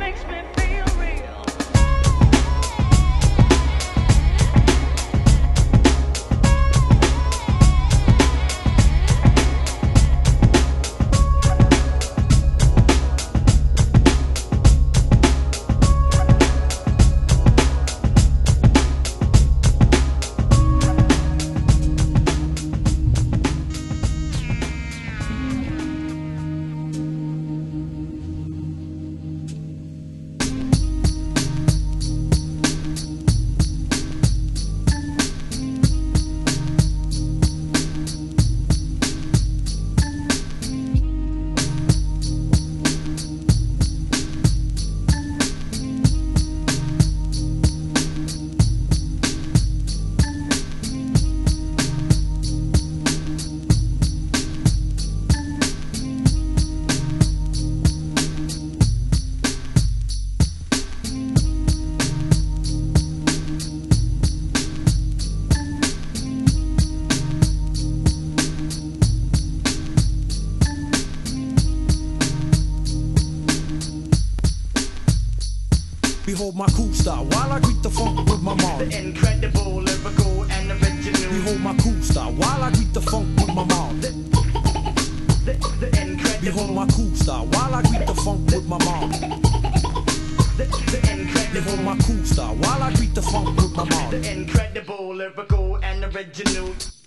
makes me feel real. Behold my cool style while I greet the funk with my mom. The incredible, lyrical, and original. Behold my cool style while I greet the funk with my mom. The incredible. Behold my cool style while I greet the funk with my mom. The incredible. Behold my cool style while I greet the funk with my mom. The incredible, lyrical, and original.